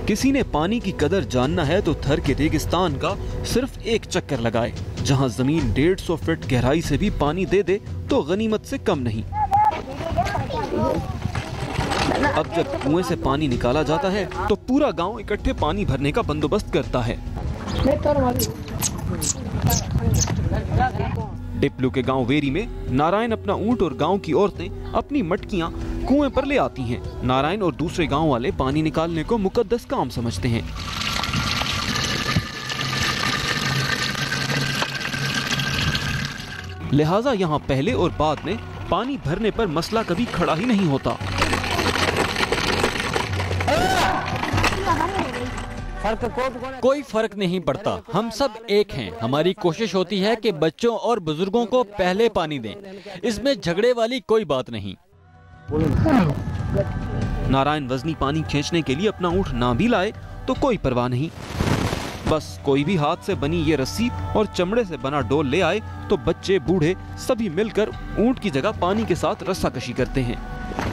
किसी ने पानी की कदर जानना है तो थर के रेगिस्तान का सिर्फ एक चक्कर लगाए। जहां जमीन 150 फीट गहराई से भी पानी दे दे तो गनीमत से कम नहीं। अब जब कुएं से पानी निकाला जाता है तो पूरा गांव इकट्ठे पानी भरने का बंदोबस्त करता है। डिप्लू के गांव वेरी में नारायण अपना ऊंट और गांव की औरतें अपनी मटकियां कुएं पर ले आती हैं। नारायण और दूसरे गांव वाले पानी निकालने को मुकद्दस काम समझते हैं। लिहाजा यहाँ पहले और बाद में पानी भरने पर मसला कभी खड़ा ही नहीं होता। कोई फर्क नहीं पड़ता, हम सब एक हैं। हमारी कोशिश होती है कि बच्चों और बुजुर्गों को पहले पानी दें। इसमें झगड़े वाली कोई बात नहीं। नारायण वजनी पानी खींचने के लिए अपना ऊंट ना भी लाए तो कोई परवाह नहीं। बस कोई भी हाथ से बनी ये रस्सी और चमड़े से बना डोल ले आए तो बच्चे बूढ़े सभी मिलकर ऊंट की जगह पानी के साथ रस्साकशी करते हैं।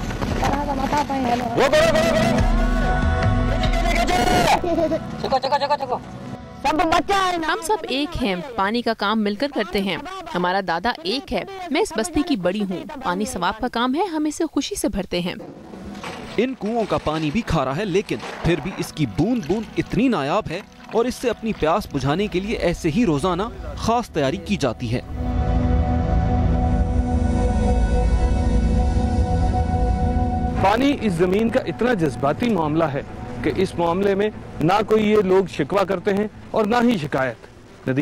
हम सब एक हैं, पानी का काम मिलकर करते हैं। हमारा दादा एक है, मैं इस बस्ती की बड़ी हूँ। पानी सवाब का काम है, हम इसे खुशी से भरते हैं। इन कुओं का पानी भी खारा है, लेकिन फिर भी इसकी बूंद बूंद इतनी नायाब है और इससे अपनी प्यास बुझाने के लिए ऐसे ही रोजाना खास तैयारी की जाती है। पानी इस जमीन का इतना जज्बाती मामला है कि इस मामले में ना कोई ये लोग शिकवा करते हैं और ना ही शिकायत।